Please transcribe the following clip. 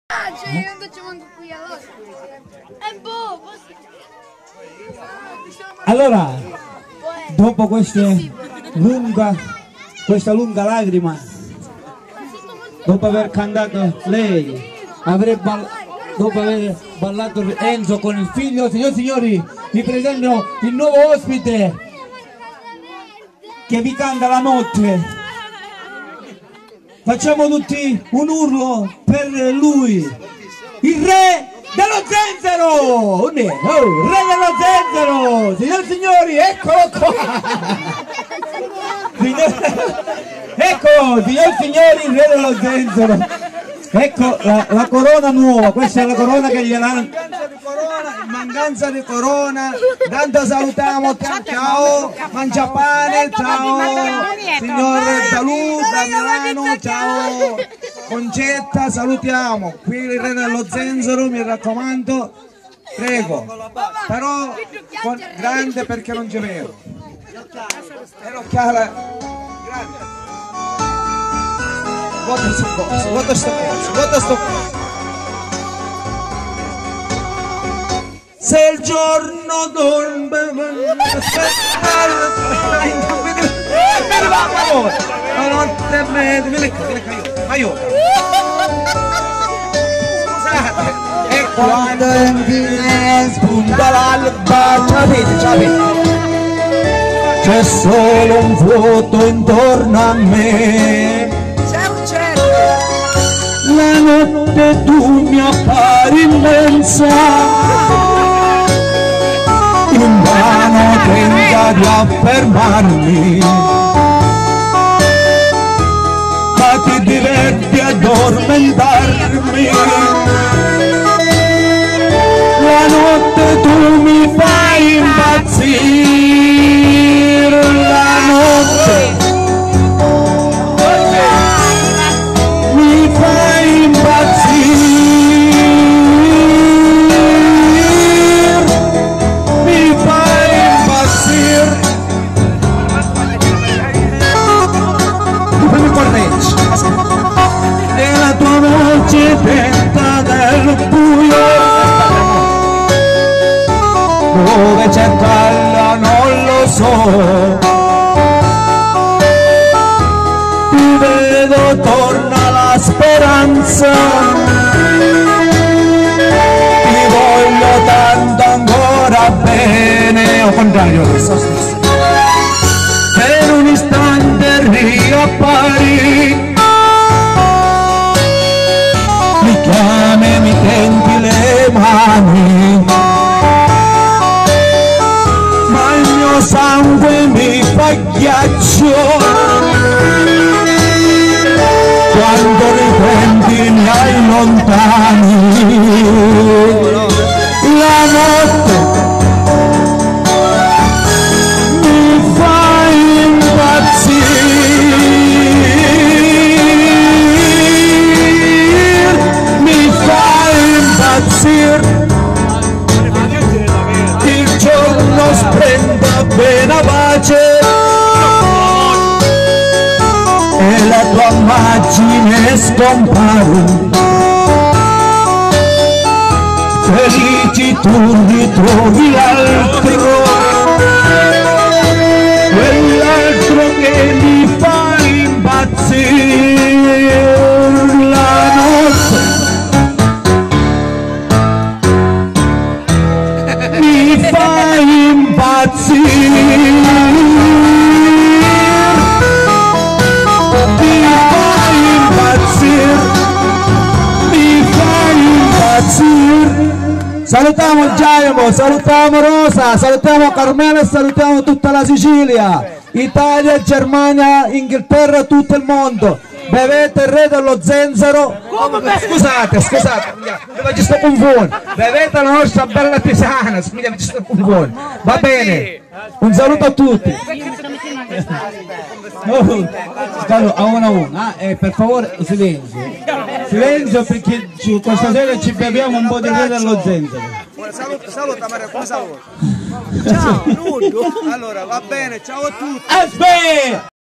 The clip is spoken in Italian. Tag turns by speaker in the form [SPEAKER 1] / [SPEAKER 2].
[SPEAKER 1] Allora, dopo questa lunga lacrima, dopo aver cantato lei, dopo aver ballato Enzo con il figlio, signori e signori, vi presento il nuovo ospite che vi canta la notte. Facciamo tutti un urlo per lui, il re dello zenzero! Re dello zenzero! Signori e signori, eccolo qua! Ecco, signori e signori, il re dello zenzero! Ecco la corona nuova, questa è la corona che gliel'hanno.
[SPEAKER 2] In mancanza di corona, tanto salutiamo, ciao, Mangiapane, ciao, signor Dalù da Milano, ciao, Concetta, salutiamo, qui il re dello zenzero, mi raccomando, prego, però grande perché non ci vedo, e l'occhiale, grande, guarda sto coso. Se il giorno dorme, la notte mi lecca io. Scusate, e quando infine spunta l'alba, capite? C'è solo un vuoto intorno a me. C'è un cielo. La notte tu mi appari immensa. In vano tenta di affermarmi, ma ti diverti a addormentarmi. La notte tu mi fai impazzire, la notte mi fai impazzire. Nella tua voce detta del buio, dove cercarla non lo so, ti vedo, torna la speranza, ti voglio tanto ancora bene, o contrario, per un istante riappari. Mi tenti le mani, ma il mio sangue mi fa ghiaccio quando riprendi i miei lontani. La notte mi fa impazzire. Il giorno splenda appena pace e la tua immagine scompare. Felici tu ritrovi l'altro, quell'altro che mi fa impazzire. La notte mi fa impazzire, mi fa impazzire. Salutiamo Giacomo, salutiamo Rosa, salutiamo Carmela e salutiamo tutta la Sicilia, Italia, Germania, Inghilterra, tutto il mondo. Bevete il re dello zenzero. Scusate, ci sto confondendo. Bevete la nostra bella tisana, ci sto confondendo. Va bene, un saluto a tutti.
[SPEAKER 1] A uno, per favore silenzio perché questa sera ci beviamo un po' di re dello zenzero.
[SPEAKER 2] Saluta Maria, come saluta? Ciao, allora va bene, ciao a tutti.